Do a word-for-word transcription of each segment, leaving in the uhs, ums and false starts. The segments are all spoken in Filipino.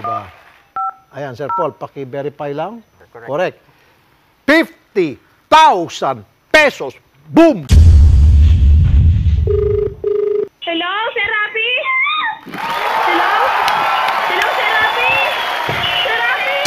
Diba? Ayan, Sir Paul, paki-verify lang. Correct. Correct. fifty thousand pesos. Boom! Hello, Sir Rafi? Hello? Hello, Sir Rafi? Sir Rafi!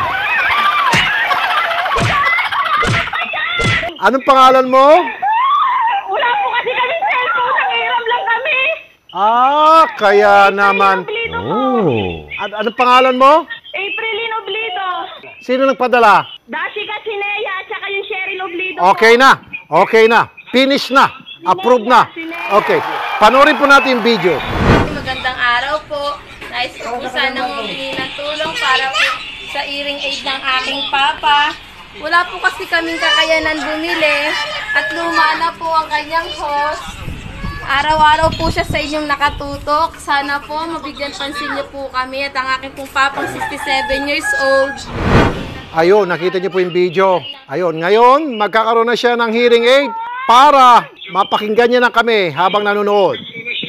Anong pangalan mo? Wala po kasi kami cellphone. Nangiram lang kami. Ah, kaya naman. Oh. An anong pangalan mo? Aprilin Oblido. Sino nagpadala? Dashika Sineya at saka yung Cheryl Oblido. Okay na. Okay na. Finish na. Approve na. Okay. Panoorin po natin yung video. Magandang araw po. Nais ko po sanang humingi ng tulong para po sa hearing aid ng aking papa. Wala po kasi kaming kakayanan bumili at luma na po ang kanyang host. Araw-araw po siya sa inyong nakatutok. Sana po mabigyan pansin niyo po kami at ang aking pong papang sixty-seven years old. Ayun, nakita niyo po yung video. Ayun, ngayon, magkakaroon na siya ng hearing aid para mapakinggan niya na kami habang nanonood.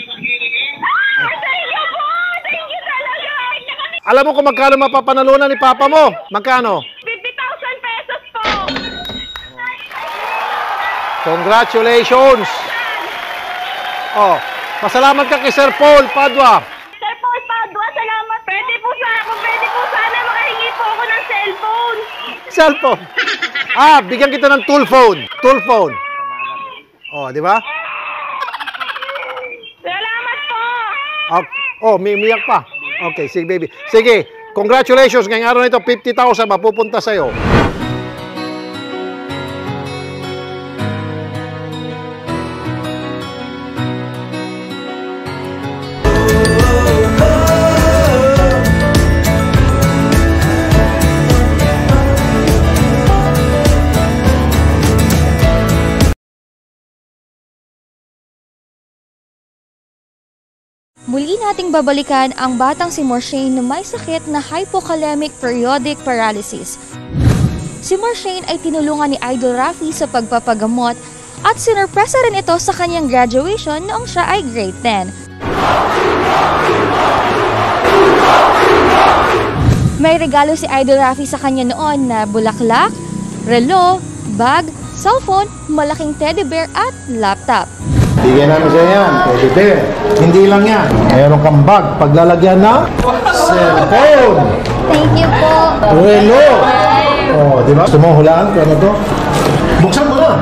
Alam mo kung magkano mapapanalunan ni Papa mo? Magkano? fifty thousand pesos po. Congratulations! Oh, pasalamat ka kay Sir Paul Padua. Sir Paul Padua, salamat. Pwede po sana, kung pwede po sana makahingi po ako ng cellphone. Cellphone. Ah, bigyan kita ng tool phone. Tool phone. Oh, di ba? Salamat po. Okay. Oh, may umiyak pa. Okay, sige baby. Sige, congratulations. Ngayong araw na ito, fifty thousand mapupunta sa'yo. Muli nating babalikan ang batang si Morshane na may sakit na hypokalemic periodic paralysis. Si Morshane ay tinulungan ni Idol Rafi sa pagpapagamot at sinurpresa rin ito sa kanyang graduation noong siya ay grade ten. May regalo si Idol Rafi sa kanya noon na bulaklak, relo, bag, cellphone, malaking teddy bear at laptop. Bigyan namin sa yan. Pwede bear. Hindi lang yan. Mayroon kang bag. Paglalagyan na cellphone. Thank you po. Relo. Oh, di ba? Gusto mo hulaan? Ano to? Buksan mo na.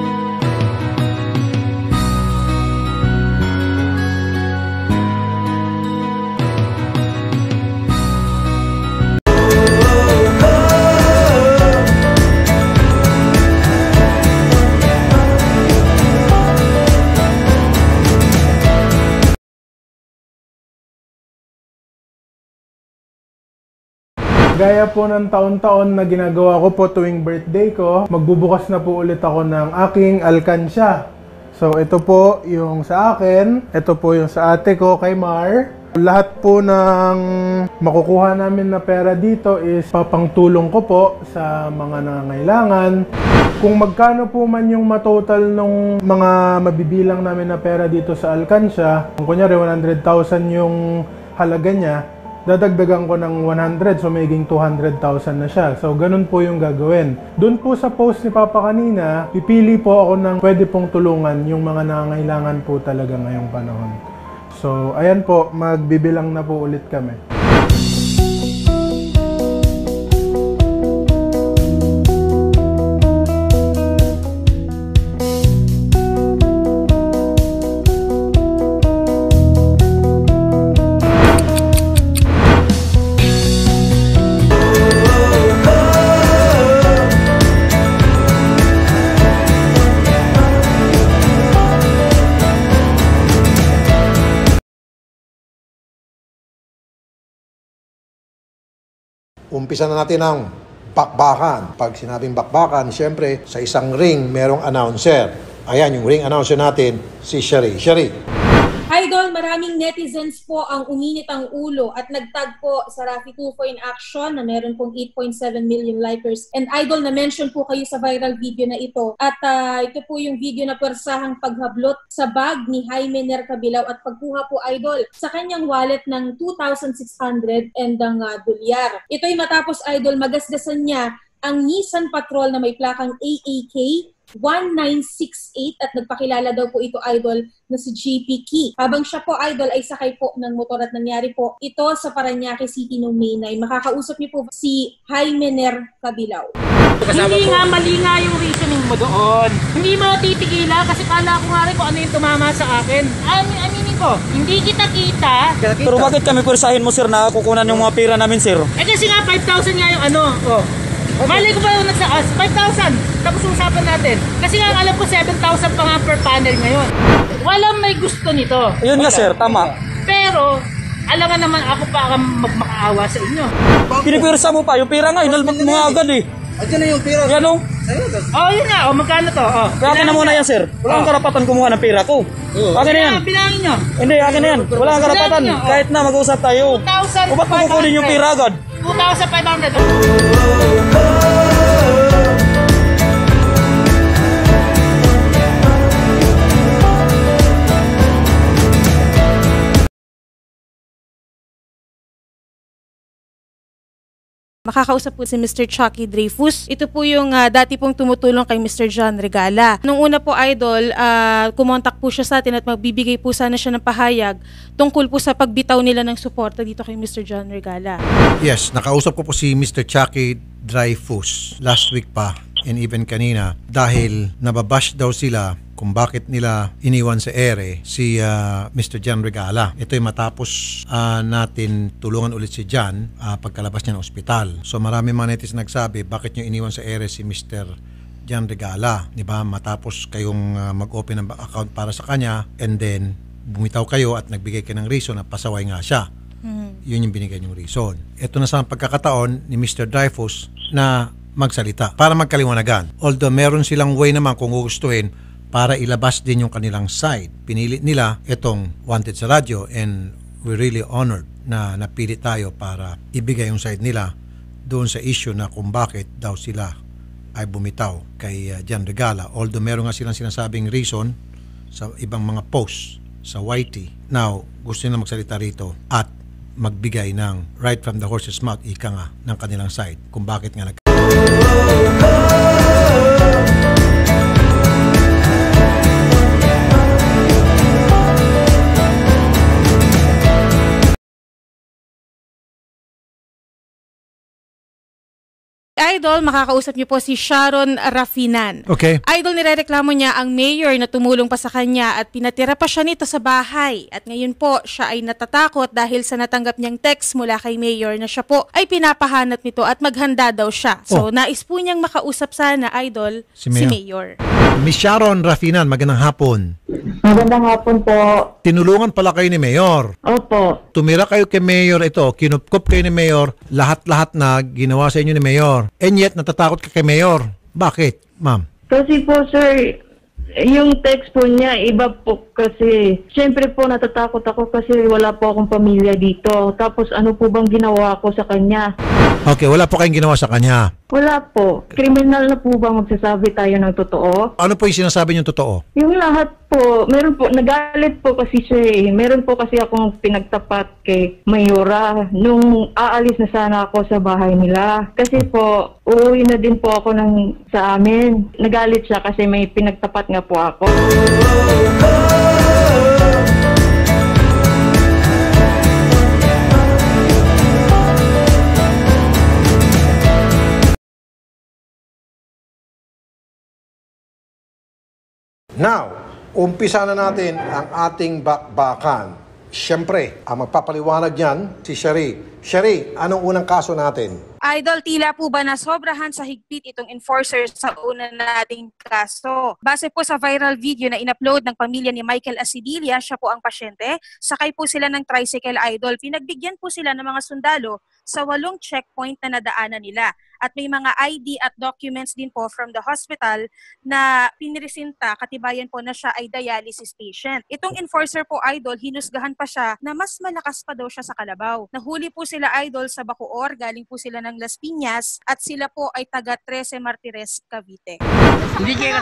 Gaya po ng taon-taon na ginagawa ko po tuwing birthday ko, magbubukas na po ulit ako ng aking alkansya. So ito po yung sa akin, ito po yung sa ate ko kay Mar. Lahat po ng makukuha namin na pera dito is papangtulong ko po sa mga nangangailangan. Kung magkano po man yung matotal ng mga mabibilang namin na pera dito sa alkansya, kung kunyari one hundred thousand yung halaga niya, dadagdagan ko ng one hundred, so magiging two hundred thousand na siya. So, ganun po yung gagawin. Doon po sa post ni Papa kanina, pipili po ako ng pwede pong tulungan yung mga nangangailangan po talaga ngayong panahon. So, ayan po, magbibilang na po ulit kami. Umpisa na natin ang bakbakan. Pag sinabing bakbakan, siyempre, sa isang ring, merong announcer. Ayan, yung ring announcer natin, si Sherry. Sherry. Idol Idol, maraming netizens po ang uminit ang ulo at nagtag po sa Raffy Tulfo in Action na meron pong eight point seven million likers. And Idol, na-mention po kayo sa viral video na ito. At uh, ito po yung video na persahang paghablot sa bag ni Jaime Ner Cabilao at pagkuha po, Idol, sa kanyang wallet ng two thousand six hundred and ang uh, dolyar. Ito'y matapos, Idol, magasgasan niya ang Nissan Patrol na may plakang A A K one nine six eight at nagpakilala daw po ito, Idol, na si J P Key. Habang siya po, Idol, ay sakay po ng motor at nangyari po ito sa Parañaque City noong May nine. Makakausap niyo po si Jaime Ner Cabilao. Hindi nga mali nga yung reasoning mo doon. Hindi mo titigilan kasi kala ko nga rin kung ano yung tumama sa akin. Amin, aminin ko, hindi kita kita. Pero bakit kami pursahin mo, sir, na kukunan yung mga pira namin, sir? Eh kasi nga five thousand nga yung ano. Oh. Okay. Mali ko ba yung nagsaas? five thousand. Tapos usapan natin. Kasi nga alam ko seven thousand pa nga per panel ngayon. Walang may gusto nito. Yun nga, sir, tama. Pero alam nga naman ako pa ang magmakaawa sa inyo. Pinipirsa mo pa, yung pira nga, inalmat mo nga agad eh. Andiyan na yung pira. Yan o. Oh, yun nga. Oh, magkano to? Oh. Kaya akin na muna yan, sir. Wala kang karapatan kumuha ng pira ko. Akin na yan. Bilangin nyo. Hindi, akin na yan. Wala kang karapatan. Kahit na mag-usap tayo. two thousand O ba't mo kukunin yung pira agad? two thousand five hundred. Makakausap po si Mister Chucky Dreyfus. Ito po yung uh, dati pong tumutulong kay Mister John Regala. Nung una po, Idol, uh, kumontak po siya sa atin at magbibigay po sana siya ng pahayag tungkol po sa pagbitaw nila ng suporta dito kay Mister John Regala. Yes, nakausap ko po si Mister Chucky Dreyfus last week pa and even kanina dahil nababash daw sila kung bakit nila iniwan sa ere si uh, Mister John Regala. Ito'y matapos uh, natin tulungan ulit si John uh, pagkalabas niya ng ospital. So marami mga netizen nagsabi, bakit niyo iniwan sa ere si Mister John Regala? Diba? Matapos kayong uh, mag-open ng account para sa kanya and then bumitaw kayo at nagbigay kayo ng reason na pasaway nga siya. Hmm. Yun yung binigay niyong reason. Ito na sa pagkakataon ni Mister Dreyfus na magsalita para magkaliwanagan. Although meron silang way naman kung gustuhin para ilabas din yung kanilang side. Pinili nila itong Wanted sa radyo and we're really honored na napili tayo para ibigay yung side nila doon sa issue na kung bakit daw sila ay bumitaw kay uh, John Regala. Although meron nga silang sinasabing reason sa ibang mga posts sa Y T. Now, gusto nila magsalita rito at magbigay ng right from the horse's mouth, ika nga, ng kanilang side kung bakit nga nag- Idol, makakausap niyo po si Sharon Rafinan. Okay. Idol, nirereklamo niya ang mayor na tumulong pa sa kanya at pinatira pa siya nito sa bahay. At ngayon po, siya ay natatakot dahil sa natanggap niyang text mula kay mayor na siya po ay pinapahanap nito at maghanda daw siya. So, Oh. nais po niyang makausap sana, Idol, Si si Mayor. mayor. Miss Sharon Rafinan, magandang hapon. Magandang hapon po. Tinulungan pala kayo ni Mayor. Opo. Tumira kayo kay Mayor ito, kinupkup kayo ni Mayor, lahat-lahat na ginawa sa inyo ni Mayor. And yet, natatakot ka kay Mayor. Bakit, ma'am? Kasi po sir, yung text po niya, iba po kasi. Siyempre po natatakot ako kasi wala po akong pamilya dito. Tapos ano po bang ginawa ko sa kanya? Okay, wala po kayong ginawa sa kanya. Wala po. Kriminal na po ba magsasabi tayo ng totoo? Ano po yung sinasabi niyong totoo? Yung lahat po, meron po, nagalit po kasi siya eh. Meron po kasi akong pinagtapat kay Mayora nung aalis na sana ako sa bahay nila. Kasi po, uuwi na din po ako ng, sa amin. Nagalit siya kasi may pinagtapat nga po ako. Now, umpisa na natin ang ating bakbakan. Siyempre, ang magpapaliwanag niyan, si Sherry. Sherry, anong unang kaso natin? Idol, tila po ba na sobrahan sa higpit itong enforcer sa una nating kaso? Base po sa viral video na in-upload ng pamilya ni Michael Asidilia, siya po ang pasyente, sakay po sila ng tricycle, Idol. Pinagbigyan po sila ng mga sundalo sa walong checkpoint na nadaanan nila. at may mga I D at documents din po from the hospital na pinresinta, katibayan po na siya ay dialysis patient. Itong enforcer po, Idol, hinusgahan pa siya na mas malakas pa daw siya sa kalabaw. Nahuli po sila, Idol, sa Bacoor, galing po sila ng Las Piñas at sila po ay taga Trece Martires, Cavite. Hindi kayo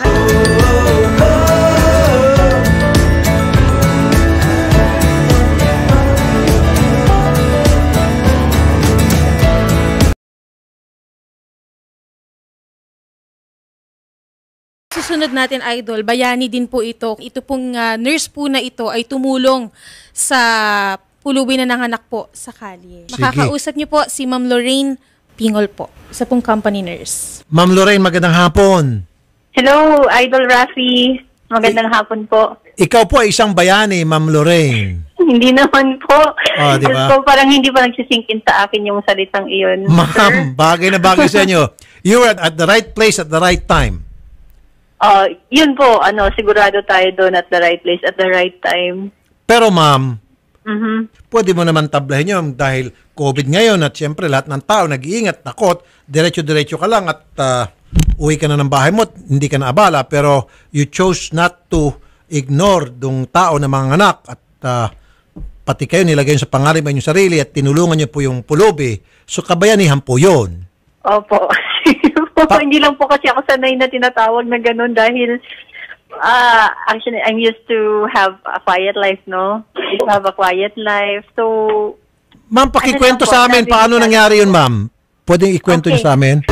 Susunod natin, Idol, bayani din po ito. Ito pong uh, nurse po na ito ay tumulong sa pulubi na nanganak po sa kalye. Sige. Makakausap niyo po si Ma'am Lorraine Pingol po, isa pong company nurse. Ma'am Lorraine, magandang hapon. Hello, Idol Rafi. Magandang I- hapon po. Ikaw po ay isang bayani, Ma'am Lorraine. Hindi naman po. Oh, di ba? So, parang hindi pa nagsisingkin sa akin yung salitang iyon. Ma'am, bagay na bagay sa inyo. You were at the right place at the right time. Uh, yun po, ano, sigurado tayo doon at the right place at the right time. Pero ma'am, mm-hmm. pwede mo naman tablahin yun dahil COVID ngayon at siyempre lahat ng tao nag-iingat, takot, diretso-diretso ka lang at uh, uwi ka na ng bahay mo, hindi ka na abala, pero you chose not to ignore dung tao na mga anak at uh, pati kayo nilagay sa pangarap ng sarili at tinulungan niyo po yung pulubi. So kabayanihan po yun. Opo. Pa- hindi lang po kasi ako sanay na tinatawag na gano'n dahil uh, actually I'm used to have a quiet life, no? To have a quiet life. So, ma'am, pakikwento ano sa amin, paano nangyari yun, ma'am? Pwedeng ikwento okay. niyo sa amin?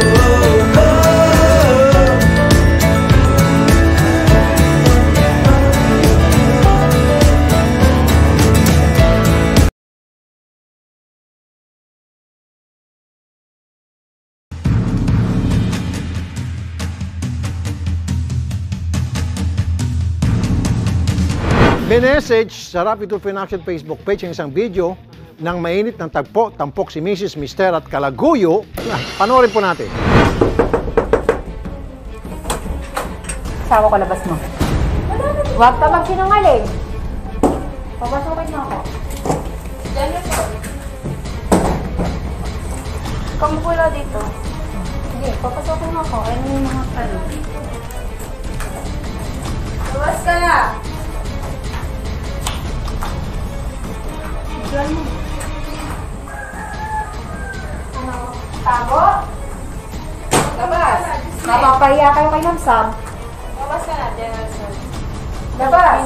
Minessage sa Rafi Tulfo in Action Facebook page ang isang video ng mainit ng tagpo, tampok si Missus Mister at Kalaguyo. Na, panoorin po natin. Asawa ko, labas mo. Huwag ka magsinungaling. Papasukin mo ako. Kung pula dito. Sige, papasukin mo ako. Ano yung mga palo? Labas ka na! Ano? Tago? Labas! Napapahiya kayo kay Ma'am Sam. Labas ka na, General Sir. Labas!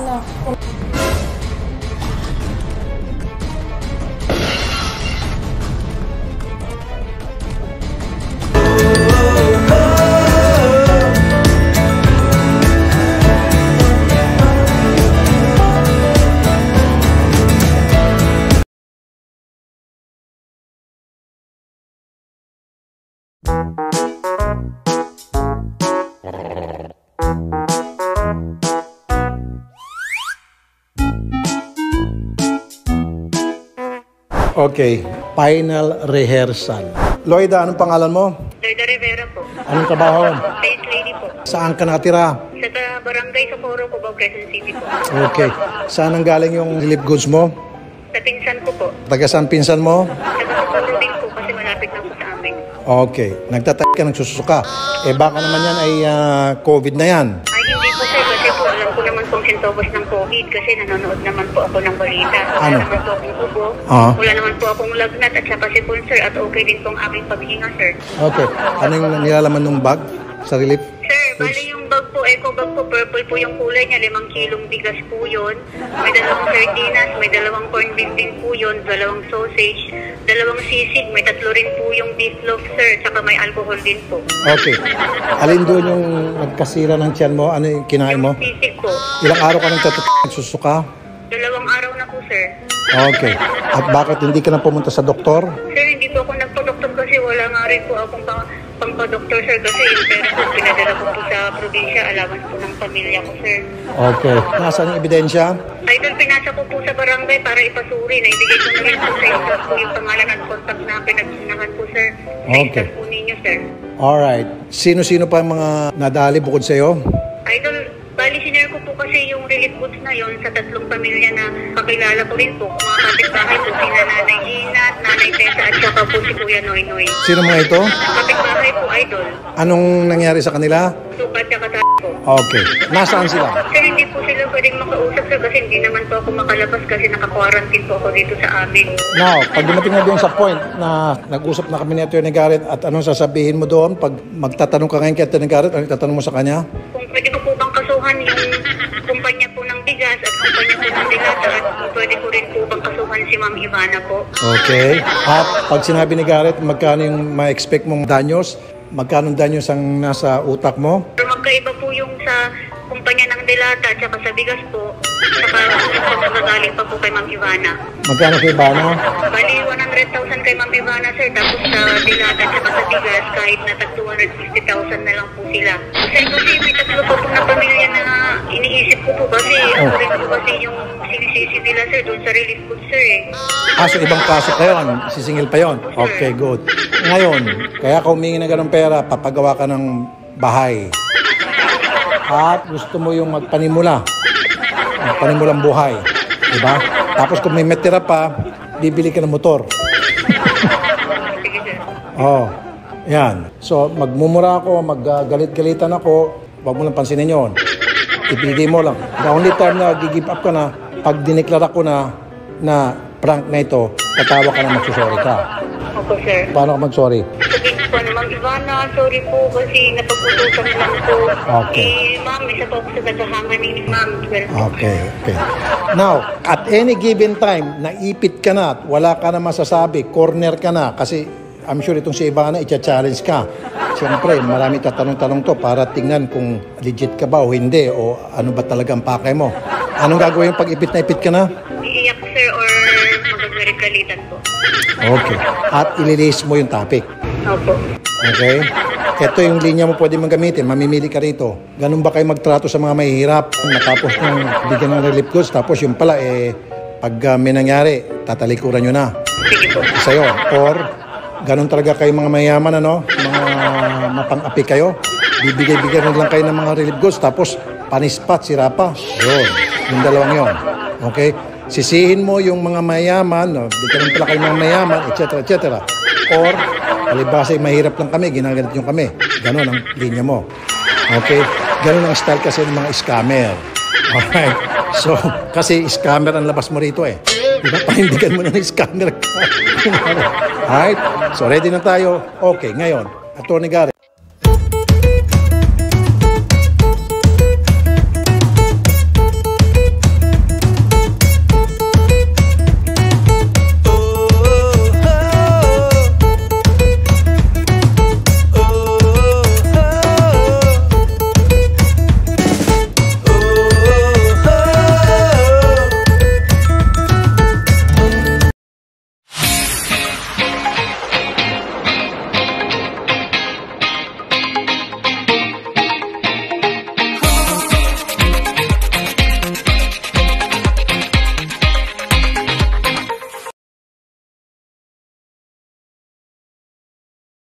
Okay, final rehearsal. Loida, anong pangalan mo? Loida Rivera po. Anong trabaho? Sales lady po. Saan ka nakatira? Sa ta- barangay sa Coro po, Quezon City po. Okay. Saan ang galing yung relief goods mo? Sa pinsan ko po. Taga saan pinsan mo? Sa Coro din po kasi malapit na po sa amin. Okay. Nagtatay ka, nagsusuka. Eh baka naman yan ay uh, COVID na yan. Ay, hindi po sir. Kasi po alam ko naman pong sintomas ng COVID kasi nanonood naman po ako ng balita. Wala ano? naman po akong ubo. Uh-huh. Wala naman po akong lagnat at saka sipon sir. At okay din pong aking paghinga sir. Okay. Ano yung nilalaman ng bag sa relief? Sir, bali yung bag po, eco bag po, purple po yung kulay niya, limang kilong bigas po yun. May dalawang sardinas, may dalawang corn beef din po yun, dalawang sausage, dalawang sisig, may tatlo rin po yung beef loaf, sir, tsaka may alcohol din po. Okay. Alin doon yung nagkasira ng tiyan mo? Ano yung kinain mo? Sisig po. Ilang araw ka nang nagsusuka? Dalawang araw na po, sir. Okay. At bakit hindi ka na pumunta sa doktor? Sir, hindi po ako nagpa-doktor kasi wala nga rin po akong pang pangpa-doktor, sir, kasi yung pera po, pinadala ko po sa probinsya, allowance po ng pamilya ko, sir. Okay. Nasaan yung ebidensya? Idol, pinasa ko po sa barangay para ipasuri. Naibigay ko na rin po sa staff po yung pangalan at contact na pinagsunahan po, sir. Sa Okay. staff po ninyo, sir. Alright. Sino-sino pa yung mga nadali bukod sa'yo? Idol, bali sinare ko po kasi yung relief goods na yon sa tatlong pamilya na kakilala ko rin po. Mga kapitbahay po, sina Nanay Gina, Nanay Tessa at saka Saka po si Kuya Noy Noy. Sino mga ito? Kapitbahay po, Idol. Anong nangyari sa kanila? Sukat tsaka sa po. Okay. Nasaan sila? Sir, hindi po sila pwedeng makausap, sir, kasi hindi naman po ako makalabas kasi naka-quarantine po ako dito sa amin. Now, pag dumating na doon sa point na nag-usap na kami ni Atty. Garrett at anong sasabihin mo doon, pag magtatanong ka ngayon kay Atty. Garrett, anong tatanong mo sa kanya? Kung pwede ko po bang kasuhan yung kumpanya po ng bigas at kumpanya po ng dilata at kung pwede ko rin po bang kasuhan si Ma'am Ivana po. Okay. At pag sinabi ni Garrett, magkano yung ma-expect mong danyos? Magkano danyos ang nasa utak mo? Pero magkaiba po yung sa kumpanya ng dilata at saka sa bigas po. Saka yung magagaling pa po kay Ma'am Ivana. Magkano kay Ivana? Bali, one hundred thousand kay Ma'am Ivana, sir. Tapos sa dilata at saka sa bigas, kahit na tag two hundred fifty thousand na lang po sila. Sir, kasi may tatlo po po na pamilya na iniisip ko po kasi Oh. ako rin po kasi yung sinisisi nila, sir, doon sa relief food, sir, eh. Ah, so ibang kaso pa yun. Sisingil pa yun. Okay, good. Ngayon, kaya ka humingi ng ganong pera, papagawa ka ng bahay. At gusto mo yung magpanimula. Magpanimulang buhay. Diba? Tapos kung may metira pa, bibili ka ng motor. Oh, yan. So, magmumura ako, maggalit-galitan ako, huwag mo lang pansinin yun. Ibigay mo lang. The only time na gi-give up ka na, pag dineklara ko na na prank na ito, tatawa ka na magsusorry ka. Opo, sir. Paano ka mag-sorry? Sabihin po na, Ma'am Ivana, sorry po kasi napag-utusan lang po. Okay. Eh, ma'am, isa po ako sa tagahangan ni Ma'am. Okay, okay. Now, at any given time, naipit ka na at wala ka na masasabi, corner ka na, kasi I'm sure itong si Ivana, i-challenge ka. Siyempre, marami tatanong-tanong to para tingnan kung legit ka ba o hindi o ano ba talaga ang pakay mo. Anong gagawin pag ipit na ipit ka na? Iiyak, sir, or magagalit-galitan po. Okay. At ililis mo yung topic. Opo. Okay? Ito yung linya mo pwede mong gamitin. Mamimili ka rito. Ganun ba kayo magtrato sa mga mahihirap? Natapos ng bigyan ng relief goods, tapos yung pala, eh, pag uh, may nangyari, tatalikuran nyo na. Sige po. Isa yun. Or, ganun talaga kayo mga mayaman, ano? Mga mapang-api kayo. Bibigay-bigyan lang kayo ng mga relief goods, tapos panispat, sira pa. Yun. Yung dalawang yun. Okay? Sisihin mo yung mga mayaman, no? Di ka rin pala kayo mga mayaman, et cetera, et cetera. Or, palibasa, mahirap lang kami, ginaganit yung kami. Ganon ang linya mo. Okay? Ganon ang style kasi ng mga scammer. Alright? So, kasi scammer ang labas mo rito eh. Diba? Pahindigan mo na ng scammer ka. Alright? So, ready na tayo. Okay, ngayon, Atty. Garrett.